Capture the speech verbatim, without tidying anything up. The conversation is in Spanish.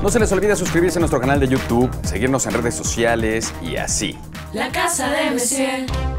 No se les olvide suscribirse a nuestro canal de YouTube, seguirnos en redes sociales y así. La Casa de Monsieur.